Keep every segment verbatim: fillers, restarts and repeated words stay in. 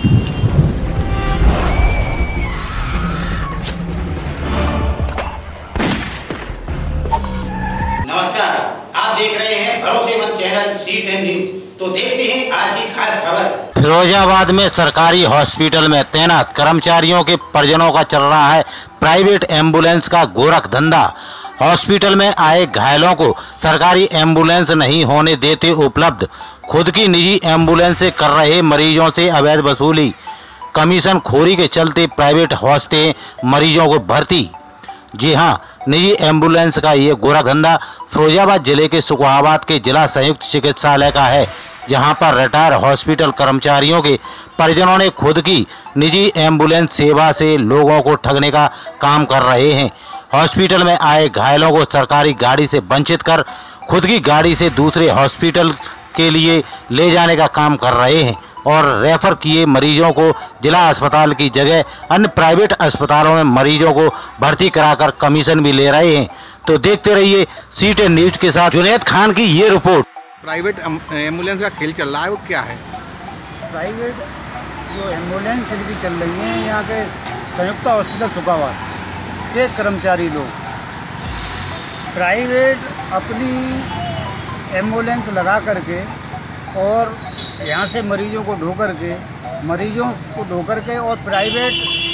नमस्कार, आप देख रहे हैं भरोसेमंद चैनल सी टेन न्यूज। तो देखते हैं आज की खास खबर। फिरोजाबाद में सरकारी हॉस्पिटल में तैनात कर्मचारियों के परिजनों का चल रहा है प्राइवेट एम्बुलेंस का गोरख धंधा। हॉस्पिटल में आए घायलों को सरकारी एम्बुलेंस नहीं होने देते उपलब्ध, खुद की निजी एम्बुलेंस से कर रहे मरीजों से अवैध वसूली, कमीशन खोरी के चलते प्राइवेट हॉस्टे मरीजों को भर्ती। जी हां, निजी एम्बुलेंस का ये गोरा धंधा फिरोजाबाद जिले के सुखवाबाद के जिला संयुक्त चिकित्सालय का है, जहां पर रिटायर हॉस्पिटल कर्मचारियों के परिजनों ने खुद की निजी एम्बुलेंस सेवा से लोगों को ठगने का काम कर रहे हैं। हॉस्पिटल में आए घायलों को सरकारी गाड़ी से वंचित कर खुद की गाड़ी से दूसरे हॉस्पिटल के लिए ले जाने का काम कर रहे हैं और रेफर किए मरीजों को जिला अस्पताल की जगह अन्य प्राइवेट अस्पतालों में मरीजों को भर्ती कराकर कमीशन भी ले रहे हैं। तो देखते रहिए सी टेन न्यूज के साथ जुनैद खान की ये रिपोर्ट। प्राइवेट एम्बुलेंस का खेल चल रहा है, वो क्या है? प्राइवेट जो एम्बुलेंस इनकी चल रही है, यहाँ के संयुक्त हॉस्पिटल सुखाबाद के कर्मचारी लोग प्राइवेट अपनी एम्बुलेंस लगा करके और यहाँ से मरीजों को ढो करके मरीजों को ढो करके और प्राइवेट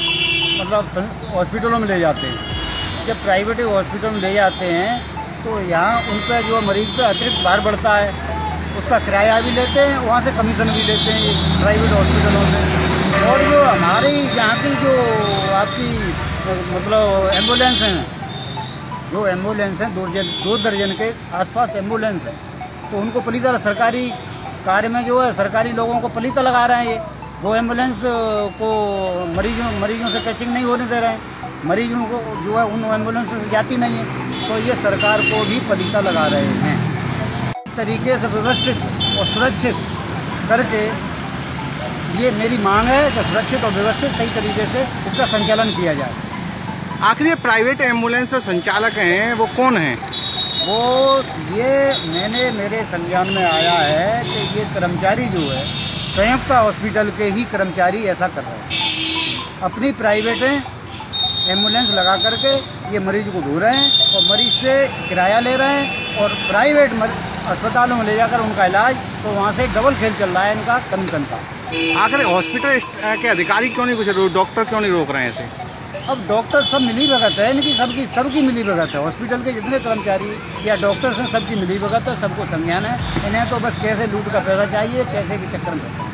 मतलब हॉस्पिटलों में ले जाते हैं। जब प्राइवेट हॉस्पिटल में ले जाते हैं तो यहाँ उन पर जो मरीज पे अतिरिक्त भार बढ़ता है, उसका किराया भी लेते हैं, वहाँ से कमीशन भी लेते हैं ये प्राइवेट हॉस्पिटलों से। और जो हमारी यहाँ की जो आपकी मतलब एम्बुलेंस हैं, जो एम्बुलेंस हैं दो दर्जन दो दर्जन के आसपास एम्बुलेंस हैं, तो उनको पूरी तरह सरकारी कार्य में जो है सरकारी लोगों को पलीता लगा रहे हैं। ये वो एम्बुलेंस को मरीजों मरीजों से टचिंग नहीं होने दे रहे हैं, मरीजों को जो है उन एम्बुलेंस से जाती नहीं है, तो ये सरकार को भी पलीता लगा रहे हैं। तरीके से व्यवस्थित और सुरक्षित करके ये मेरी मांग है कि सुरक्षित और व्यवस्थित सही तरीके से इसका संचालन किया जाए। आखिर ये प्राइवेट एम्बुलेंस संचालक हैं वो कौन हैं? वो ये मैंने मेरे संज्ञान में आया है कि ये कर्मचारी जो है संयुक्त हॉस्पिटल के ही कर्मचारी ऐसा कर रहे हैं, अपनी प्राइवेट एम्बुलेंस लगा करके ये मरीज को ढो रहे हैं और मरीज से किराया ले रहे हैं और प्राइवेट अस्पतालों में ले जाकर उनका इलाज, तो वहाँ से डबल खेल चल रहा है इनका कमीशन का। आखिर हॉस्पिटल के अधिकारी क्यों नहीं कुछ, डॉक्टर क्यों नहीं रोक रहे हैं इसे? अब डॉक्टर सब मिली भगत है इनकी, सबकी सबकी मिली भगत है। हॉस्पिटल के जितने कर्मचारी या डॉक्टर्स हैं सबकी मिली भगत है, सबको संज्ञान है। इन्हें तो बस कैसे लूट का पैसा चाहिए, पैसे के चक्कर में।